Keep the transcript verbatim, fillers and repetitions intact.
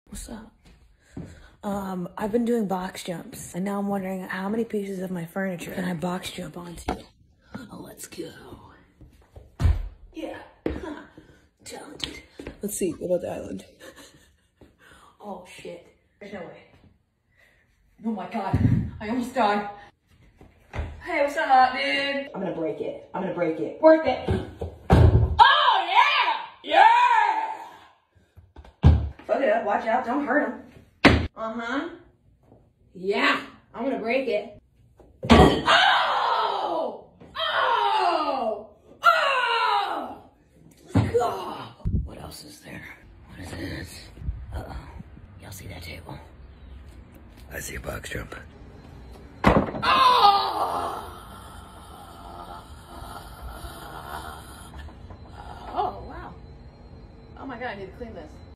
What's up? Um, I've been doing box jumps, and now I'm wondering how many pieces of my furniture can I box jump onto? Oh, let's go. Yeah, huh. Talented. Let's see, what about the island? Oh, shit. There's no way. Oh my God, I almost died. Hey, what's up, dude? I'm gonna break it. I'm gonna break it. Work it. Oh, yeah! Yeah! Fuck it up, watch out, don't hurt him. Uh-huh. Yeah, I'm gonna break it. Oh! Oh! Oh! Let's go! What else is there? What is this? Uh-oh. Y'all see that table? I see a box jump. Oh! Oh, wow. Oh my God, I need to clean this.